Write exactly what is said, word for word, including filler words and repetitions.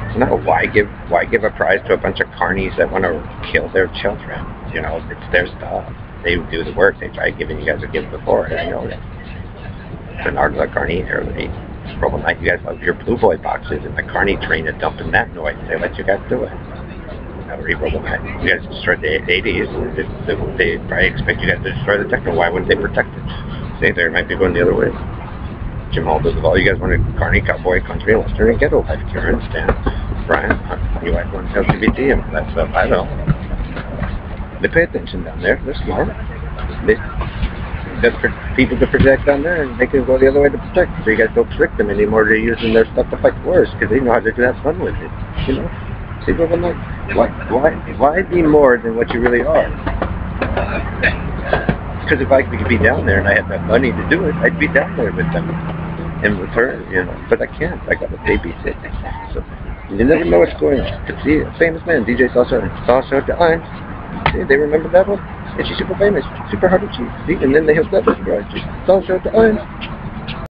No, why give why give a prize to a bunch of carnies that want to kill their children? You know, it's their stuff. They do the work. They tried giving you guys a gift before, and I know that. Bernard La Carney here, the Robo Knight, you guys love your Blue Boy boxes, and the Carney train is dumping that noise. They let you guys do it. Now, Robo Knight, you guys destroyed the eighties. They, they, they probably expect you guys to destroy the techno. Why wouldn't they protect it? See, they might be going the other way. Jim Hall does it all. You guys wanted Carney, Cowboy, Country, Western, and Ghetto life. Karen, Stan, Brian, you guys want L G B T and that stuff. I don't know. They pay attention down there. They're smart. They, that's for people to protect down there, and they can go the other way to protect. So you guys don't trick them anymore. They're using their stuff to fight wars because they know how to have fun with it. You know? See, well, like, why, why, why be more than what you really are? Because if I could be down there and I had that money to do it, I'd be down there with them and with her, you know. But I can't. I got to babysit. So you never know what's going on. But see, a famous man, D J Salsa, Salsa de Eins. See, they remember that one? And she's super famous, super hard to achieve. See, and then they have that one, right? Salsa de Eins.